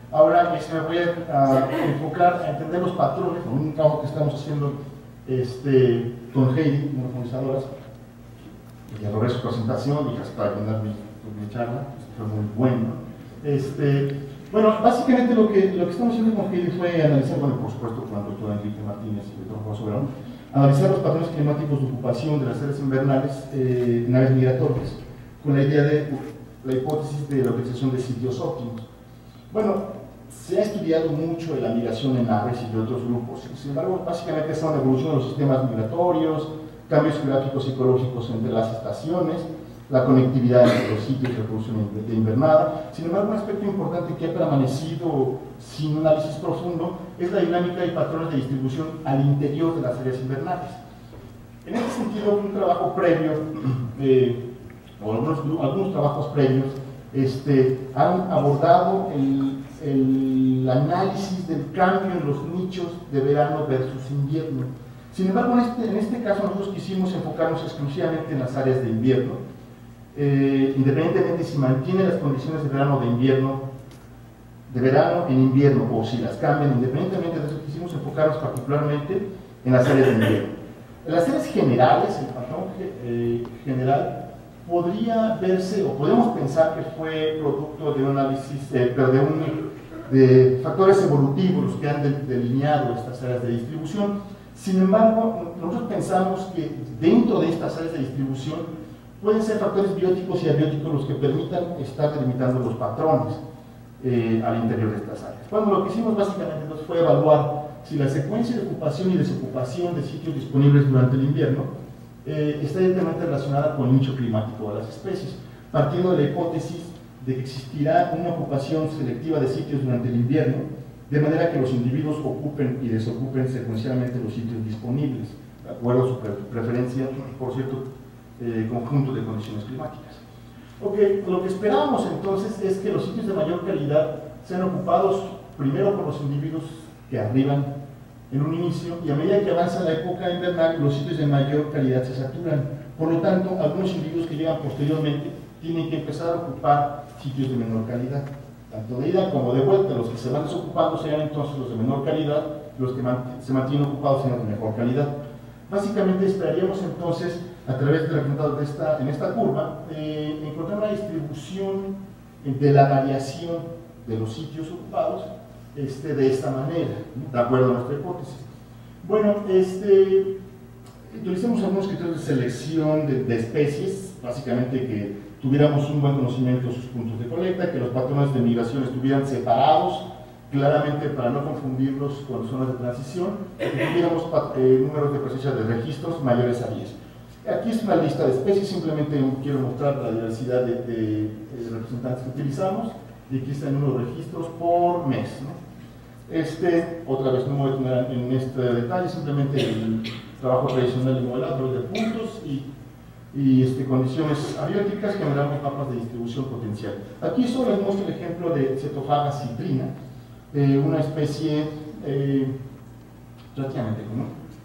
Ahora me voy a enfocar a entender los patrones, un trabajo que estamos haciendo con Heidi, morfonizadoras, y a lograr su presentación y hasta llenar mi charla, fue muy bueno. Bueno, básicamente lo que estamos haciendo con Heidi fue analizar, bueno, por supuesto, con el doctor Enrique Martínez y el doctor Juan Soberano, analizar los patrones climáticos de ocupación de las áreas invernales en áreas migratorias, con la idea de la hipótesis de la utilización de sitios óptimos. Bueno, se ha estudiado mucho la migración en aves y de otros grupos, sin embargo, básicamente es una evolución de los sistemas migratorios, cambios geográficos y ecológicos entre las estaciones, la conectividad entre los sitios de reproducción de invernada. Sin embargo, un aspecto importante que ha permanecido sin un análisis profundo es la dinámica y patrones de distribución al interior de las áreas invernales. En este sentido, un trabajo previo, o algunos trabajos previos, han abordado el análisis del cambio en los nichos de verano versus invierno. Sin embargo, en este caso nosotros quisimos enfocarnos exclusivamente en las áreas de invierno, independientemente si mantiene las condiciones de verano en invierno o si las cambian, independientemente de eso quisimos enfocarnos particularmente en las áreas de invierno. En las áreas generales, el patrón general podría verse, o podemos pensar que fue producto de un análisis, de factores evolutivos los que han delineado estas áreas de distribución. Sin embargo, nosotros pensamos que dentro de estas áreas de distribución pueden ser factores bióticos y abióticos los que permitan estar delimitando los patrones al interior de estas áreas. Bueno, lo que hicimos básicamente fue evaluar si la secuencia de ocupación y desocupación de sitios disponibles durante el invierno está directamente relacionada con el nicho climático de las especies, partiendo de la hipótesis de que existirá una ocupación selectiva de sitios durante el invierno, de manera que los individuos ocupen y desocupen secuencialmente los sitios disponibles, de acuerdo a su preferencia, por cierto, conjunto de condiciones climáticas. Ok, lo que esperábamos entonces es que los sitios de mayor calidad sean ocupados primero por los individuos que arriban en un inicio, y a medida que avanza la época invernal, los sitios de mayor calidad se saturan. Por lo tanto, algunos individuos que llegan posteriormente tienen que empezar a ocupar sitios de menor calidad. Tanto de ida como de vuelta, los que se van desocupando serán entonces los de menor calidad, los que se mantienen ocupados serán de mejor calidad. Básicamente esperaríamos entonces, a través del resultado en esta curva, encontrar una distribución de la variación de los sitios ocupados de esta manera, ¿no? De acuerdo a nuestra hipótesis. Bueno, utilicemos algunos criterios de selección de especies, básicamente que tuviéramos un buen conocimiento de sus puntos de colecta, que los patrones de migración estuvieran separados claramente para no confundirlos con zonas de transición, que tuviéramos números de presencia de registros mayores a 10. Aquí es una lista de especies, simplemente quiero mostrar la diversidad de representantes que utilizamos, y aquí está el número de registros por mes, ¿no? Otra vez no me voy a tener en este detalle, simplemente el trabajo tradicional de modelado de puntos y condiciones abióticas generamos mapas de distribución potencial. Aquí solo les muestro el ejemplo de Cetophaga citrina, una especie relativamente común.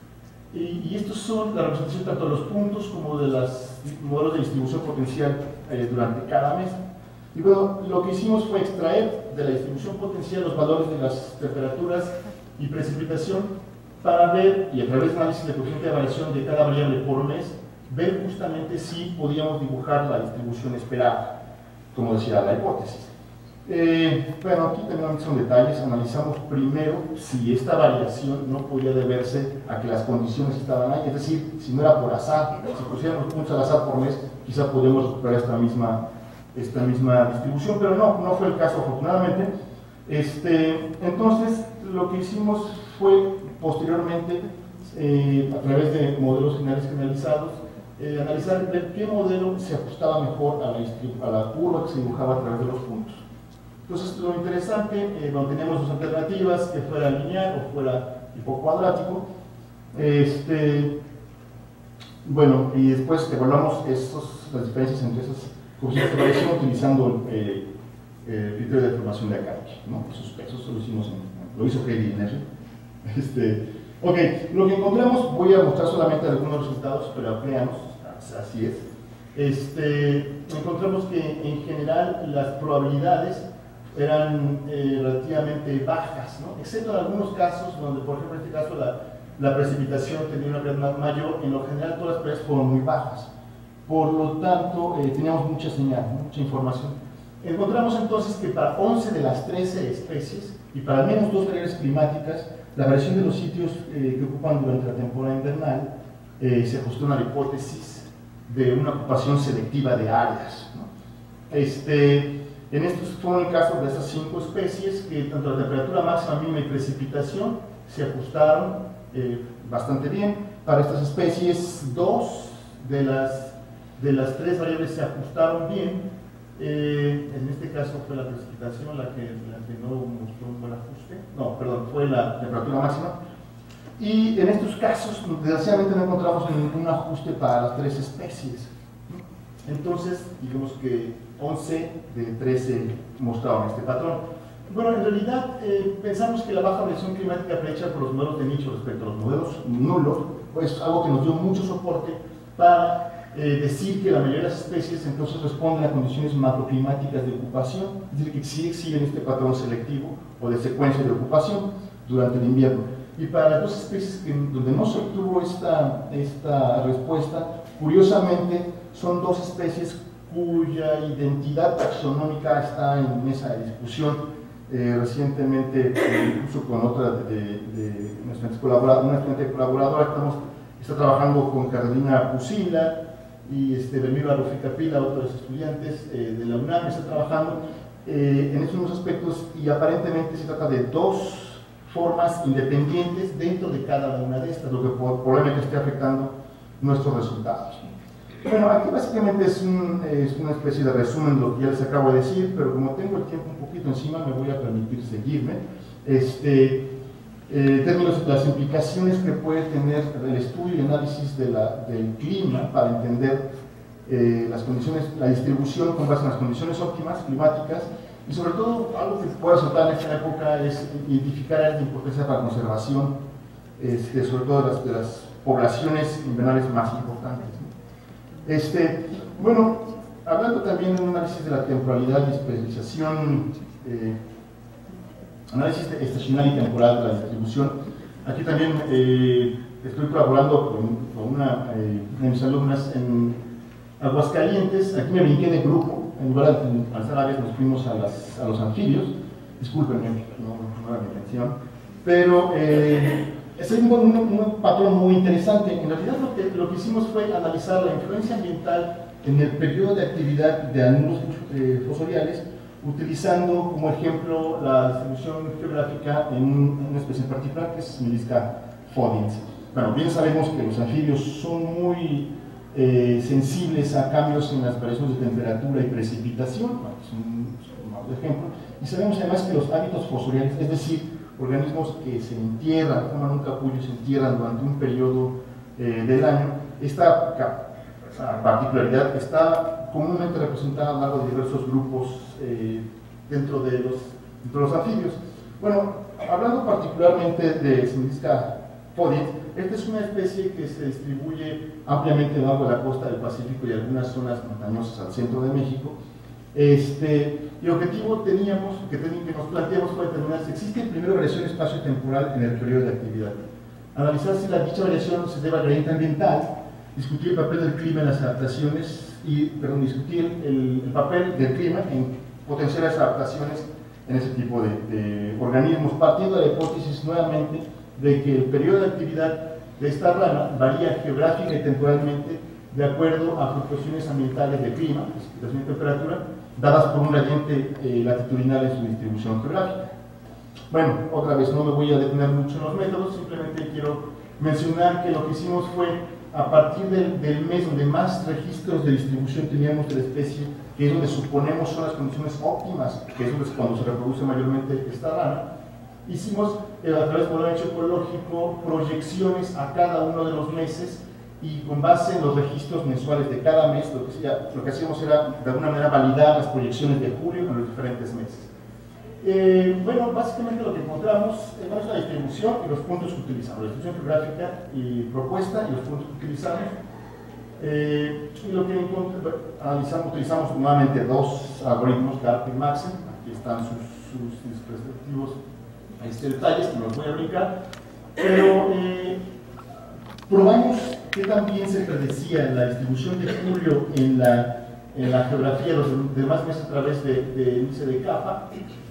Y estos son la representación tanto de los puntos como de los modelos de distribución potencial durante cada mes. Y bueno, lo que hicimos fue extraer de la distribución potencial los valores de las temperaturas y precipitación para ver, y a través de análisis de coeficiente de variación de cada variable por mes, ver justamente si podíamos dibujar la distribución esperada, como decía la hipótesis. Bueno, aquí también son detalles. Analizamos primero si esta variación no podía deberse a que las condiciones estaban ahí, es decir, si no era por azar, si pusiéramos puntos al azar por mes, quizá podemos recuperar esta misma distribución, pero no fue el caso, afortunadamente. Entonces, lo que hicimos fue posteriormente, a través de modelos generalizados, analizar ver qué modelo se ajustaba mejor a la curva que se dibujaba a través de los puntos. Entonces, lo interesante, cuando teníamos dos alternativas, que fuera lineal o fuera tipo cuadrático, bueno, y después evaluamos las diferencias entre esas coeficientes de variación utilizando el criterio de formación de Akarugi, ¿no? Eso lo hizo Heidi en R. Ok, lo que encontramos, voy a mostrar solamente algunos resultados, pero veamos, así es. Encontramos que en general las probabilidades eran relativamente relativamente bajas, ¿no? Excepto en algunos casos donde, por ejemplo, en este caso la precipitación tenía una brevedad mayor, en lo general todas las predicaciones fueron muy bajas. Por lo tanto, teníamos mucha señal, mucha información. Encontramos entonces que para 11 de las 13 especies y para al menos 2 variables climáticas, la variación de los sitios que ocupan durante la temporada invernal se ajustó a una hipótesis de una ocupación selectiva de áreas, ¿no? En estos fueron el caso de esas 5 especies que tanto la temperatura máxima, mínima y precipitación se ajustaron bastante bien. Para estas especies, 2 de las 3 variables se ajustaron bien. En este caso fue la precipitación la que no mostró un buen ajuste. No, perdón, fue la temperatura máxima. Y en estos casos, desgraciadamente no encontramos ningún ajuste para las 3 especies. Entonces, digamos que 11 de 13 mostraron este patrón. Bueno, en realidad pensamos que la baja variación climática prehecha por los modelos de nicho respecto a los modelos nulos, pues algo que nos dio mucho soporte para decir que la mayoría de las especies entonces responden a condiciones macroclimáticas de ocupación, es decir, que sí exhiben este patrón selectivo o de secuencia de ocupación durante el invierno. Y para las 2 especies donde no se obtuvo esta respuesta, curiosamente son 2 especies cuya identidad taxonómica está en mesa de discusión. Recientemente, incluso con otra de nuestra estudiante colaboradora, está trabajando con Carolina Pusila y Belmiro Ruficapila, otros estudiantes de la UNAM, está trabajando en estos mismos aspectos, y aparentemente se trata de 2 formas independientes dentro de cada una de estas, lo que probablemente esté afectando nuestros resultados. Bueno, aquí básicamente es una especie de resumen de lo que ya les acabo de decir, pero como tengo el tiempo un poquito encima, me voy a permitir seguirme. En términos de las implicaciones que puede tener el estudio y análisis del clima para entender las condiciones, la distribución con base en las condiciones óptimas climáticas, y sobre todo algo que puede resultar en esta época es identificar áreas de importancia para la conservación, sobre todo de las poblaciones invernales más importantes, ¿no? Bueno, hablando también de un análisis de la temporalidad y especialización, análisis estacional y temporal de la distribución, aquí también estoy colaborando con una de mis alumnas en Aguascalientes. Aquí me brinqué de grupo, en lugar de alzar áreas nos fuimos a los anfibios, discúlpenme, no era mi intención, pero es un patrón muy interesante. En realidad lo que hicimos fue analizar la influencia ambiental en el periodo de actividad de animales fosoriales, utilizando como ejemplo la distribución geográfica en una especie en particular, que es Melisca fodiens. Bueno, bien sabemos que los anfibios son muy sensibles a cambios en las variaciones de temperatura y precipitación, bueno, es un ejemplo, y sabemos además que los hábitos fosoriales, es decir, organismos que se entierran, toman un capullo y se entierran durante un periodo del año, esta particularidad está comúnmente representada a lo largo de diversos grupos dentro de los anfibios. Bueno, hablando particularmente de Melisca fodiens, esta es una especie que se distribuye ampliamente a lo largo de la costa del Pacífico y algunas zonas montañosas al centro de México. Y el objetivo que nos planteamos fue determinar si existe primero variación espacio-temporal en el periodo de actividad, analizar si dicha variación se debe al gradiente ambiental, discutir el papel del clima en las adaptaciones discutir el papel del clima en potenciales adaptaciones en ese tipo de organismos, partiendo de la hipótesis nuevamente de que el periodo de actividad de esta rana varía geográfica y temporalmente de acuerdo a fluctuaciones ambientales de clima, precipitación y temperatura, dadas por un gradiente latitudinal en su distribución geográfica. Bueno, otra vez no me voy a detener mucho en los métodos, simplemente quiero mencionar que lo que hicimos fue, a partir del mes donde más registros de distribución teníamos de la especie, que es donde suponemos son las condiciones óptimas, que es cuando se reproduce mayormente esta rana, hicimos a través de un hecho ecológico proyecciones a cada uno de los meses, y con base en los registros mensuales de cada mes, lo que hacíamos era de alguna manera validar las proyecciones de julio en los diferentes meses. Bueno, básicamente lo que encontramos es la distribución y los puntos que utilizamos, la distribución geográfica y propuesta y los puntos que utilizamos. Y lo que utilizamos nuevamente 2 algoritmos, Karp y Maxent. Aquí están sus respectivos detalles que nos voy a brincar, pero probamos que también se predecía la distribución de julio en la geografía de los demás meses a través del índice de capa,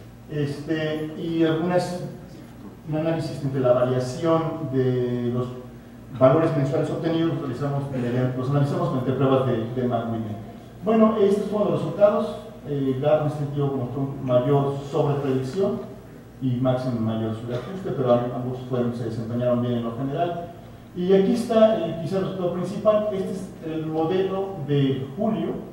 y un análisis entre la variación de los valores mensuales obtenidos los analizamos mediante pruebas de McWilliams. Bueno, estos fueron los resultados. GAR en este sentido mostró mayor sobrepredicción y máximo mayor sobreajuste, pero ambos se desempeñaron bien en lo general. Y aquí está quizá el resultado principal. Este es el modelo de julio,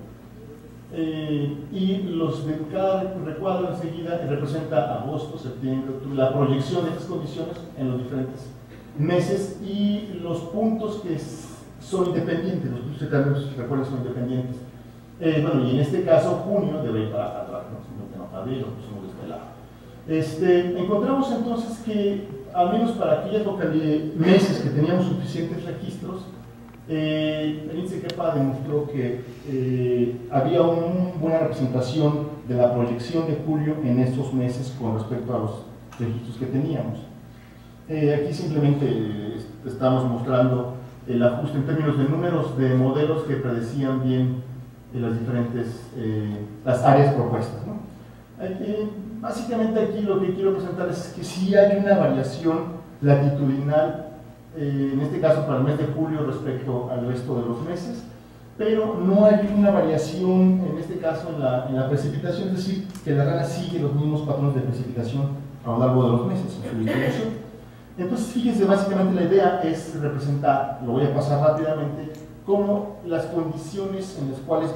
y los de cada recuadro enseguida representa agosto, septiembre, octubre, la proyección de estas condiciones en los diferentes meses y los puntos que son independientes, los puntos que también recuerden son independientes. Bueno, y en este caso junio debe ir para atrás, ¿no? Sino que no abril, lo pusimos de este lado. Encontramos entonces que, al menos para aquellas meses que teníamos suficientes registros, el índice CAPA demostró que había una buena representación de la proyección de julio en estos meses con respecto a los registros que teníamos. Aquí simplemente estamos mostrando el ajuste en términos de números de modelos que predecían bien las diferentes las áreas propuestas, ¿no? Básicamente aquí lo que quiero presentarles es que sí hay una variación latitudinal, en este caso para el mes de julio respecto al resto de los meses, pero no hay una variación en este caso en la precipitación, es decir, que la rana sigue los mismos patrones de precipitación a lo largo de los meses en su distribución. Entonces, fíjense, básicamente la idea es representar, lo voy a pasar rápidamente, cómo las condiciones en las cuales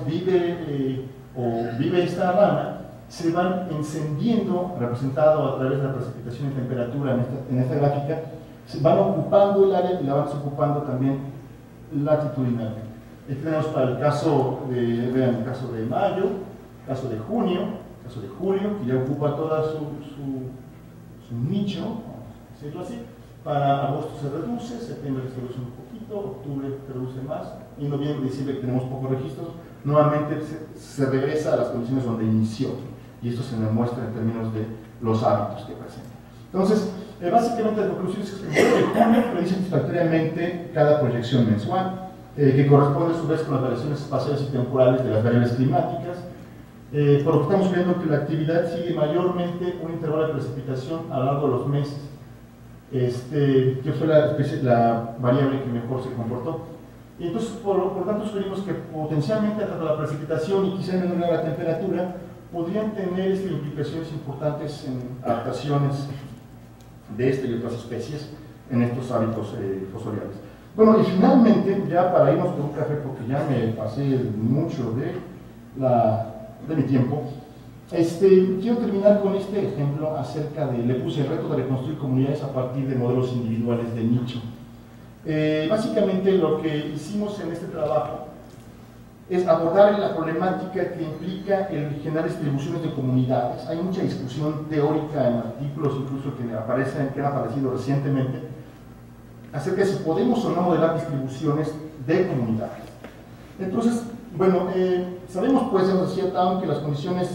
vive esta rana se van encendiendo, representado a través de la precipitación y temperatura en esta gráfica, se van ocupando el área y la van ocupando también latitudinalmente. Aquí tenemos para el caso vean, el caso de mayo, el caso de junio, el caso de julio, que ya ocupa toda su nicho, vamos a decirlo así. Para agosto se reduce, septiembre se reduce un poquito, octubre se reduce más, y noviembre y diciembre tenemos pocos registros. Nuevamente se regresa a las condiciones donde inició, y esto se demuestra en términos de los hábitos que presenta. Entonces, básicamente la conclusión es que el junio predice satisfactoriamente cada proyección mensual, que corresponde a su vez con las variaciones espaciales y temporales de las variables climáticas, por lo que estamos viendo que la actividad sigue mayormente un intervalo de precipitación a lo largo de los meses, que fue la variable que mejor se comportó. Y entonces, por tanto, sugerimos que potencialmente tanto la precipitación y quizá en menor grado la temperatura podrían tener implicaciones importantes en adaptaciones de esta y otras especies en estos hábitos fosoriales. Bueno, y finalmente, ya para irnos por un café, porque ya me pasé mucho de mi tiempo, quiero terminar con este ejemplo acerca le puse el reto de reconstruir comunidades a partir de modelos individuales de nicho. Básicamente lo que hicimos en este trabajo es abordar la problemática que implica el generar distribuciones de comunidades. Hay mucha discusión teórica en artículos incluso que han aparecido recientemente acerca de si podemos o no modelar distribuciones de comunidades. Entonces, bueno, sabemos, pues, en cierta, aunque las condiciones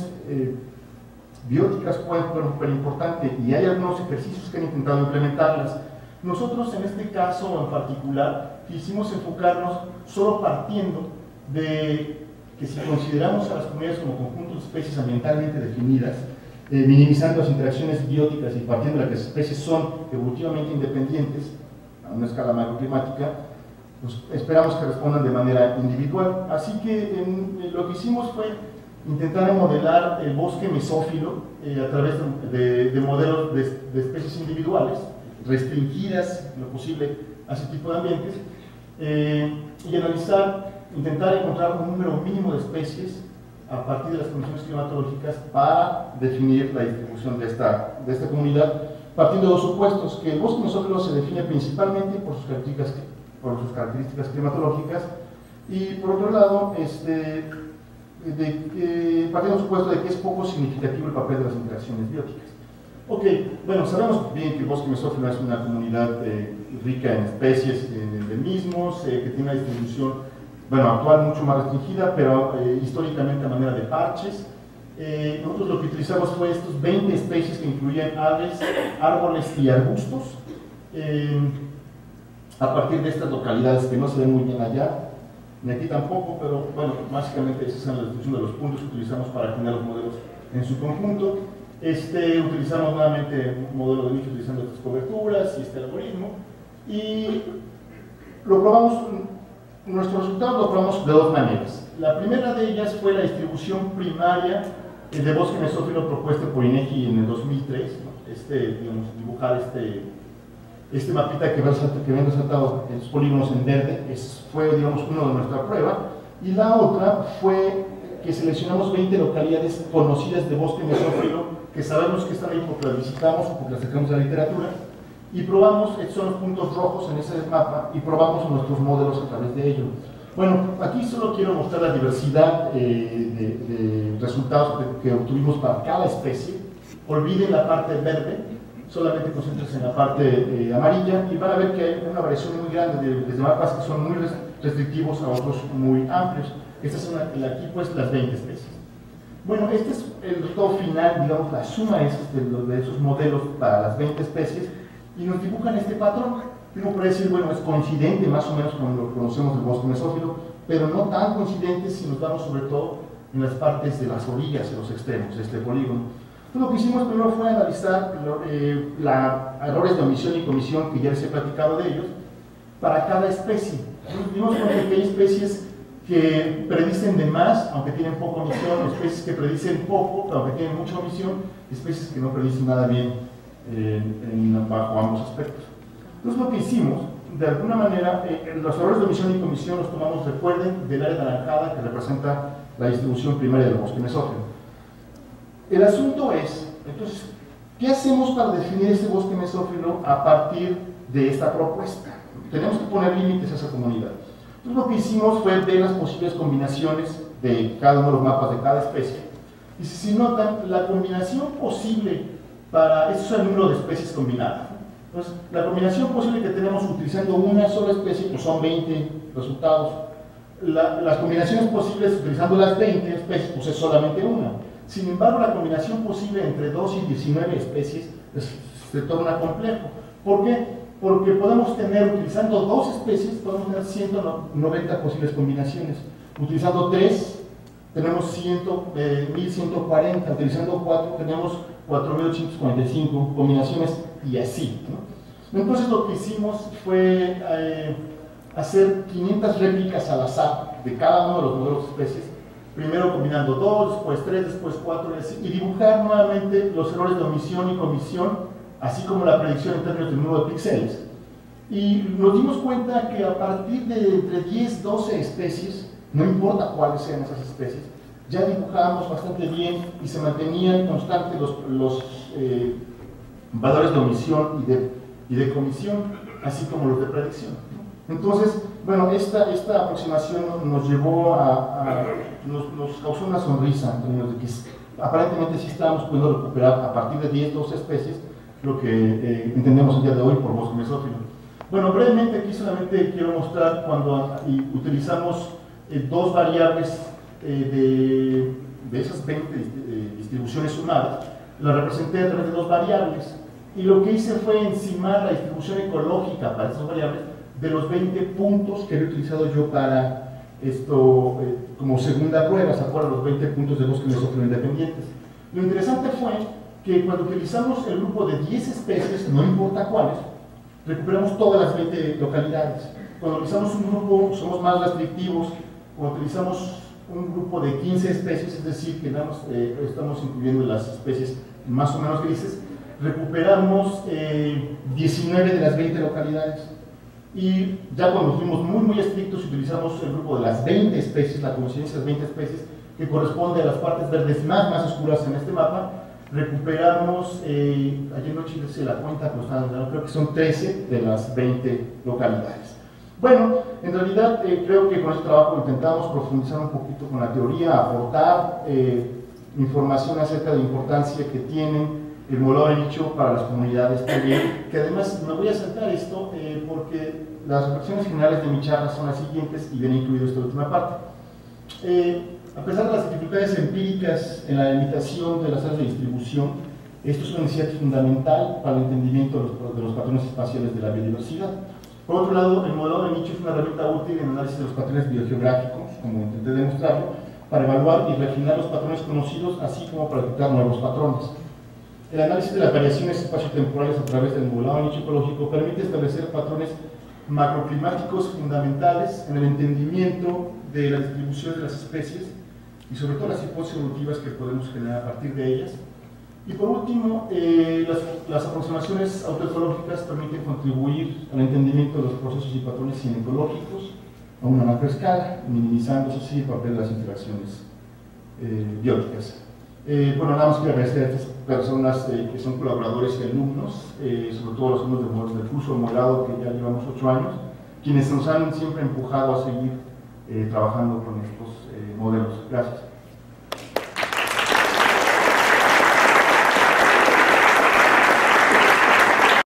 bióticas pueden jugar un papel importante y hay algunos ejercicios que han intentado implementarlas. Nosotros, en este caso en particular, quisimos enfocarnos solo partiendo de que si consideramos a las comunidades como conjuntos de especies ambientalmente definidas, minimizando las interacciones bióticas y partiendo de que las especies son evolutivamente independientes a una escala macroclimática, pues esperamos que respondan de manera individual. Así que lo que hicimos fue intentar modelar el bosque mesófilo a través de modelos de especies individuales, restringidas en lo posible a ese tipo de ambientes, y intentar encontrar un número mínimo de especies a partir de las condiciones climatológicas para definir la distribución de esta comunidad, partiendo de dos supuestos: que el bosque mesófilo se define principalmente por sus características climatológicas, y por otro lado, partiendo del supuesto de que es poco significativo el papel de las interacciones bióticas. Ok, bueno, sabemos bien que el bosque mesófilo es una comunidad rica en especies, en endemismos, que tiene una distribución, bueno, actual mucho más restringida, pero históricamente a manera de parches, nosotros lo que utilizamos fue estos 20 especies que incluían aves, árboles y arbustos, a partir de estas localidades que no se ven muy bien allá, ni aquí tampoco, pero bueno, básicamente esa es la descripción de los puntos que utilizamos para generar los modelos en su conjunto. Utilizamos nuevamente un modelo de nicho utilizando estas coberturas y este algoritmo, y lo probamos. Nuestros resultados lo probamos de dos maneras. La primera de ellas fue la distribución primaria de bosque mesófilo propuesta por INEGI en el 2003, ¿no? Digamos, dibujar este mapita que ven resaltado en los polígonos en verde, fue, digamos, uno de nuestra prueba, y la otra fue que seleccionamos 20 localidades conocidas de bosque mesófilo, que sabemos que están ahí porque las visitamos o porque las sacamos de la literatura, y probamos, estos son los puntos rojos en ese mapa, y probamos nuestros modelos a través de ello. Bueno, aquí solo quiero mostrar la diversidad de resultados que obtuvimos para cada especie. Olviden la parte verde, solamente concéntrense en la parte amarilla, y van a ver que hay una variación muy grande desde mapas que son muy restrictivos a otros muy amplios. Estas son aquí pues las 20 especies. Bueno, este es el resultado final, digamos, la suma de esos modelos para las 20 especies, y nos dibujan este patrón. Uno puede decir, bueno, es coincidente más o menos con lo que conocemos del bosque mesófilo, pero no tan coincidente si nos vamos sobre todo en las partes de las orillas, en los extremos de este polígono. Entonces, lo que hicimos primero fue analizar errores de omisión y comisión, que ya les he platicado de ellos, para cada especie. Entonces, vimos que hay especies que predicen de más, aunque tienen poca omisión, especies que predicen poco, aunque tienen mucha omisión, especies que no predicen nada bien bajo ambos aspectos. Entonces, lo que hicimos, de alguna manera, los errores de omisión y comisión los tomamos, recuerden, del área anaranjada que representa la distribución primaria del bosque mesófilo. El asunto es, entonces, ¿qué hacemos para definir este bosque mesófilo a partir de esta propuesta? Tenemos que poner límites a esa comunidad. Entonces, lo que hicimos fue ver las posibles combinaciones de cada uno de los mapas de cada especie. Y si notan, la combinación posible para, esto es el número de especies combinadas. Entonces, la combinación posible que tenemos utilizando una sola especie, pues son 20 resultados. Las combinaciones posibles utilizando las 20 especies, pues es solamente una. Sin embargo, la combinación posible entre 2 y 19 especies se torna complejo. ¿Por qué? Porque podemos tener, utilizando 2 especies, podemos tener 190 posibles combinaciones. Utilizando 3, tenemos 1140. Utilizando 4, tenemos 4845 combinaciones, y así, ¿no? Entonces, lo que hicimos fue hacer 500 réplicas al azar de cada uno de los modelos de especies, primero combinando 2, después 3, después 4, y dibujar nuevamente los errores de omisión y comisión, así como la predicción en términos del número de píxeles. Y nos dimos cuenta que a partir de entre 10, 12 especies, no importa cuáles sean esas especies, ya dibujábamos bastante bien y se mantenían constantes los valores de omisión y de comisión, así como los de predicción. Entonces, bueno, esta aproximación nos llevó nos causó una sonrisa en términos de que aparentemente sí estábamos pudiendo recuperar a partir de 10, 12 especies lo que entendemos el día de hoy por bosque mesófilo. Bueno, brevemente aquí solamente quiero mostrar cuando utilizamos 2 variables de esas 20 distribuciones sumadas, la representé a través de 2 variables, y lo que hice fue encimar la distribución ecológica para esas variables de los 20 puntos que había utilizado yo para esto como segunda prueba. ¿Se acuerdan? Los 20 puntos de bosque mesófilo independientes. Lo interesante fue que cuando utilizamos el grupo de 10 especies, no importa cuáles, recuperamos todas las 20 localidades. Cuando utilizamos un grupo, somos más restrictivos. Cuando utilizamos un grupo de 15 especies, es decir, que estamos incluyendo las especies más o menos grises, recuperamos 19 de las 20 localidades. Y ya cuando fuimos muy estrictos, utilizamos el grupo de las 20 especies, la coincidencia de las 20 especies, que corresponde a las partes verdes más oscuras en este mapa. Recuperamos, ayer no hice la cuenta, pero creo que son 13 de las 20 localidades. Bueno, en realidad creo que con este trabajo intentamos profundizar un poquito con la teoría, aportar información acerca de la importancia que tienen el modelo de nicho para las comunidades también, que además me voy a saltar esto porque las reflexiones generales de mi charla son las siguientes y viene incluido esta última parte. A pesar de las dificultades empíricas en la limitación de las áreas de distribución, esto es una necesidad fundamental para el entendimiento de los patrones espaciales de la biodiversidad. Por otro lado, el modelado de nicho es una herramienta útil en el análisis de los patrones biogeográficos, como intenté demostrarlo, para evaluar y refinar los patrones conocidos, así como para detectar nuevos patrones. El análisis de las variaciones espaciotemporales a través del modelado de nicho ecológico permite establecer patrones macroclimáticos fundamentales en el entendimiento de la distribución de las especies y sobre todo las hipótesis evolutivas que podemos generar a partir de ellas. Y por último, las aproximaciones autoecológicas permiten contribuir al entendimiento de los procesos y patrones cinecológicos a una macroescala, minimizando eso sí el papel de las interacciones bióticas. Bueno, nada más quiero agradecer a estas personas que son colaboradores y alumnos, sobre todo los alumnos del curso de modelado, que ya llevamos 8 años, quienes nos han siempre empujado a seguir trabajando con estos modelos. Gracias.